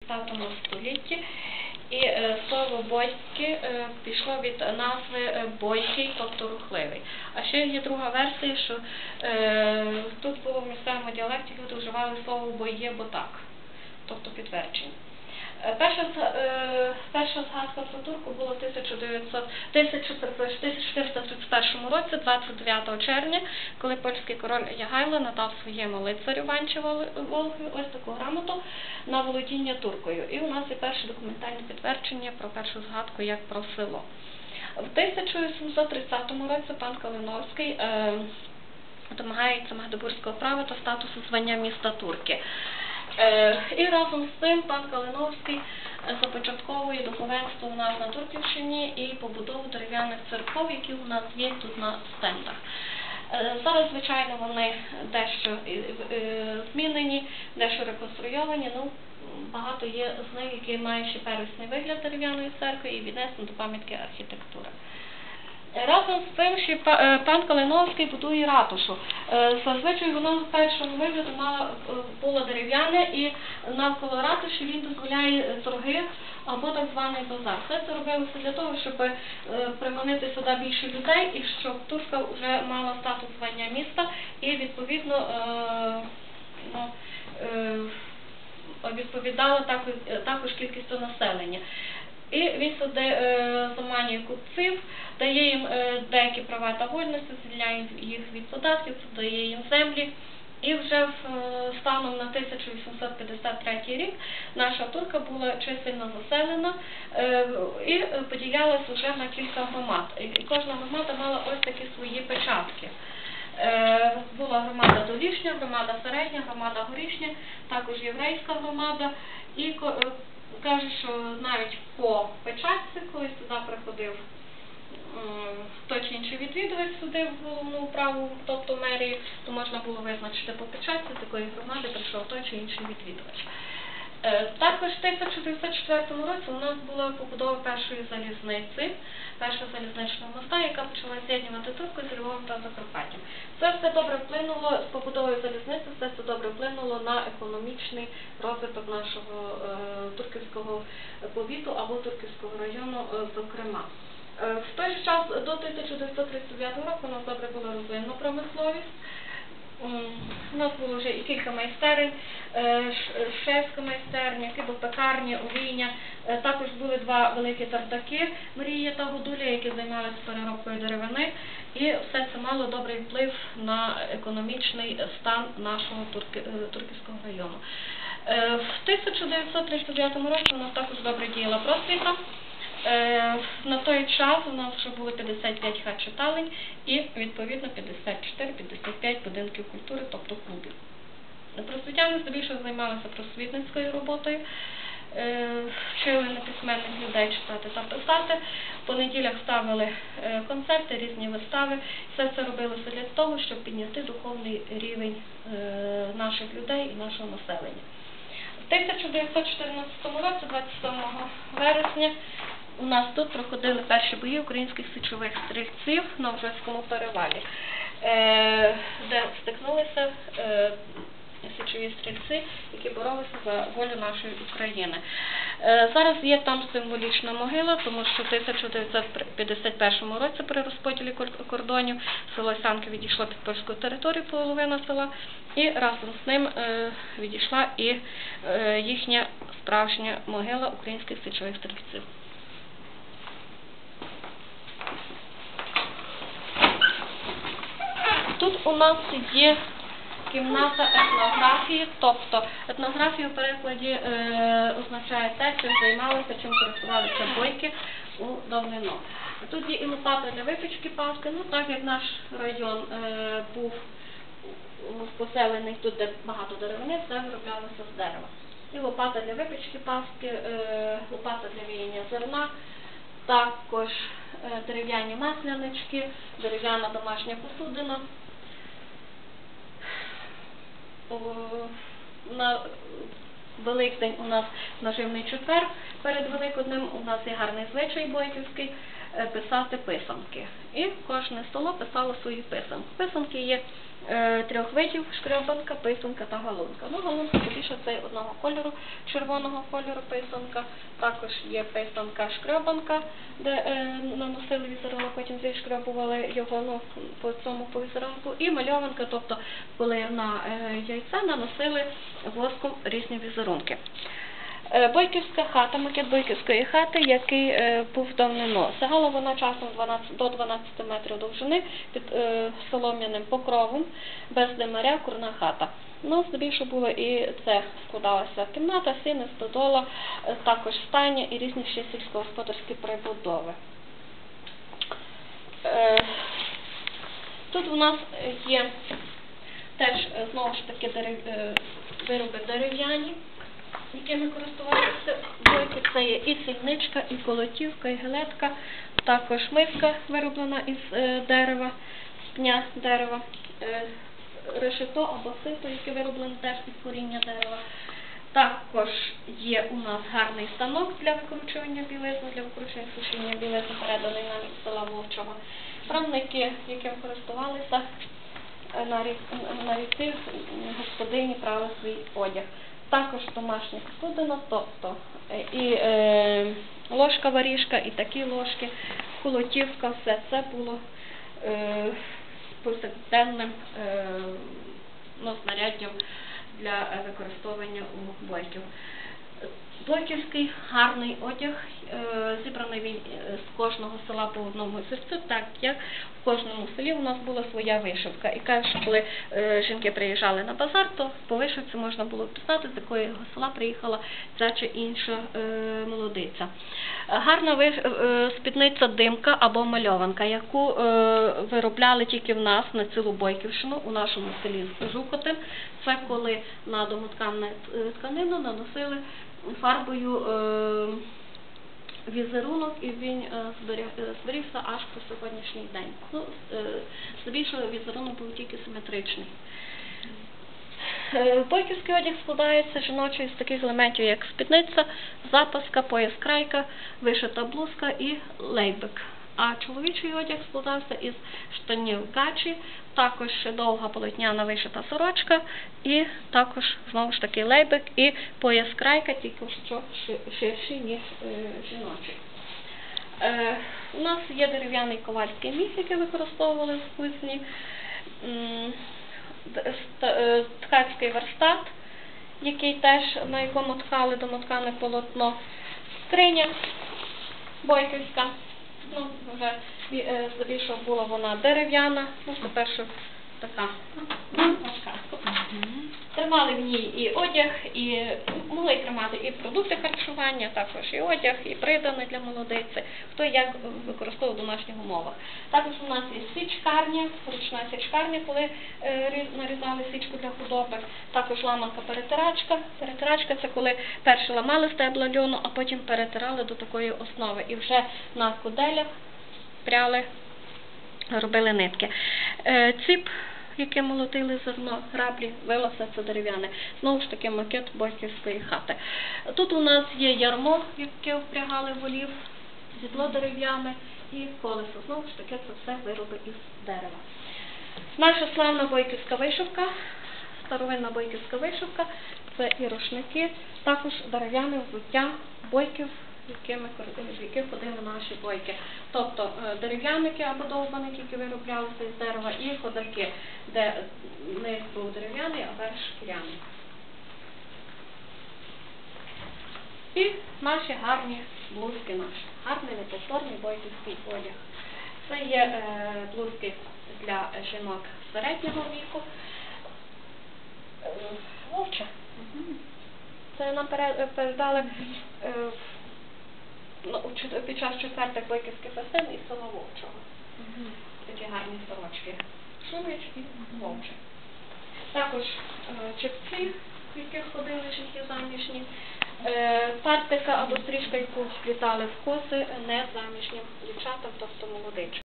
16 столітті. І слово «бойський» пішло від назви «бойкий», тобто рухливий. А ще є друга версія, що тут було в місцевому діалекті, люди вживали слово «бойє», бо так, тобто підтвердження. Перша згадка про турку було в 1431 році, 29 червня, коли польський король Ягайло надав своєму лицарю Ванчі Волгові ось таку грамоту на володіння туркою. І у нас є перше документальне підтвердження про першу згадку як про село. В 1730 році пан Калиновський домагається Магдебурзького права та статусу звання міста Турки. І разом з цим пан Калиновський започатковує духовенство у нас на Турківщині і побудову дерев'яних церков, які у нас є тут на стендах. Зараз, звичайно, вони дещо змінені, дещо реконструйовані, багато є з них, які мають ще первісний вигляд дерев'яної церкви і віднесені до пам'ятки архітектури. Разом з цим ще пан Калиновський будує ратушу. Зазвичай воно з першого вигляду було дерев'яне, і навколо ратуші він дозволяє торги або так званий базар. Все це робилося для того, щоб приманити сюди більше людей і щоб Турка вже мала статус звання міста і відповідно відповідала також кількістю населення. І він сюди заманює купців, дає їм деякі права та вольності, звільняє їх від податків, дає їм землі. І вже станом на 1853 рік наша Турка була чисельно заселена і поділялася вже на кілька громад. І кожна громада мала ось такі свої печатки. Була громада Долішня, громада Середня, громада Горішня, також єврейська громада. І кажуть, що навіть по печатці, коли сюди приходив той чи інший відвідувач сюди в головну управу, тобто мерію, то можна було визначити по печатці, з якої громади прийшов той чи інший відвідувач. Також в 1904 році у нас була побудова першої залізниці, першого залізничного моста, яка почала з'єднувати Турку з Львовом та Закарпаттям. Це все добре вплинуло, з побудовою залізниці, все це добре вплинуло на економічний розвиток нашого Турківського повіту або Турківського району, зокрема. В той же час до 1939 року у нас добре була розвинена промисловість. У нас було вже і кілька майстерень, шевська майстерня, хлібопекарня, олійня. Також були два великі тардаки, Мрія та Годуля, які займалися переробкою деревини. І все це мало добрий вплив на економічний стан нашого Турківського району. В 1939 році у нас також добре діяла просвіта. На той час у нас вже було 55 хат-читалень і, відповідно, 54-55 будинків культури, тобто клубів. Просвітяни здебільшого займалися просвітницькою роботою, вчили неписьменних людей читати та писати. В понеділях ставили концерти, різні вистави. Все це робилося для того, щоб підняти духовний рівень наших людей і нашого населення. В 1914 році, 27 вересня, у нас тут проходили перші бої українських січових стрільців на Ужвицькому перевалі, де стикнулися січові стрільці, які боролися за волю нашої України. Зараз є там символічна могила, тому що в 1951 році при розподілі кордонів село Сянки відійшло під польську територію, половина села, і разом з ним відійшла і їхня справжня могила українських січових стрільців. Тут у нас є кімната етнографії, тобто етнографія в перекладі означає те, чим займалися, чим користувалися бойки у давнину. Тут є і лопата для випічки паски, так як наш район був поселений тут, де багато деревини, все вироблялося з дерева. І лопата для випічки паски, лопата для віяння зерна, також дерев'яні маслянички, дерев'яна домашня посудина. На Великдень у нас наживний четвер, перед Великоднем у нас є гарний звичай бойківський писати писанки. І кожне село писало свої писанки. Писанки є трьох видів: шкрябанка, писанка та галунка. Ну, галунка більше це одного кольору, червоного кольору писанка. Також є писанка шкрябанка, де наносили візерунок, потім зішкрябували його по цьому візерунку. І мальованка, тобто коли на яйце наносили воском різні візерунки. Бойківська хата, макет бойківської хати, який був давнину. Сягала вона часом до 12 метрів довжини, під солом'яним покровом, без димаря, курна хата. Ну, здебільшого було і це складалася кімната, сіни, стодола, також стайня і різні ще сільськогосподарські прибудови. Тут у нас є теж, знову ж таки, вироби дерев'яні, якими користувалися бойки. Це є і сільничка, і колотівка, і гелетка, також миска, вироблена із дерева, з пня дерева, решето або сито, яке вироблене теж із коріння дерева. Також є у нас гарний станок для викручування білизни, для викручування сушіння білизни, переданий нам із села Вовчого. Правники, яким користувалися на ріці, господині прали свій одяг. Також домашня посудина, тобто і ложка-варіжка, і такі ложки, колотівка, все це було повсякденним знаряддям для використовування у бойків. Бойківський гарний одяг, зібраний він з кожного села по одному серцю, так як в кожному селі у нас була своя вишивка. І кажуть, що коли жінки приїжджали на базар, то по вишивці можна було писати, з якого села приїхала ця чи інша молодиця. Гарна спідниця димка або мальованка, яку виробляли тільки в нас на цілу Бойківщину, у нашому селі Жукотин. Це коли на домотканну тканину наносили фарбою візерунок, і він зберігся аж по сьогоднішній день. Ну, здебільшого візерунок був тільки симетричний. Бойківський одяг складається жіночий з таких елементів, як спідниця, запаска, пояс-крайка, вишита блузка і лейбик. А чоловічий одяг складався із штанів качі, також довга полотняна вишита сорочка і також, знову ж таки, лейбик і пояс-крайка, тільки що ширший, ніж жіночий. У нас є дерев'яний ковальський міг, який використовували в кузні, ткацький верстат, який теж, на якому ткали домоткане полотно, скриня бойківська. Ну, вже здебільшого була вона дерев'яна, ну, тепер що така важка. Тримали в ній і одяг, і могли тримати і продукти харчування, також і одяг, і придане для молодиці, хто як використовував в домашніх умовах. Також у нас є січкарня, ручна січкарня, коли нарізали січку для худоби, також ламанка-перетирачка. Перетирачка – це коли перше ламали стебла льону, а потім перетирали до такої основи. І вже на куделях пряли, робили нитки. Ціп, яке молотили зерно, граблі, вила, все це дерев'яне. Знову ж таки макет бойківської хати. Тут у нас є ярмо, яке впрягали волів, сідло дерев'яне і колесо. Знову ж таки це все вироби із дерева. Наша славна бойківська вишивка, старовинна бойківська вишивка, це і рушники, також дерев'яне взуття бойків, в яких ходили наші бойки. Тобто дерев'яники або довбаники, які вироблялися із дерева, і ходаки, де низ був дерев'яний, а верх шкіряний. І наші гарні блузки, наш гарний неповторний бойківський одяг. Це є блузки для жінок середнього віку. Вовча. Це нам передали під час четвертих бойківських фестин із села Вовчого. Такі гарні сорочки. Шумич і Вовче. Також чепці, в яких ходили жінки заміжні, партика або стрічка, яку вплітали в коси незаміжнім дівчатам, тобто молодичкам.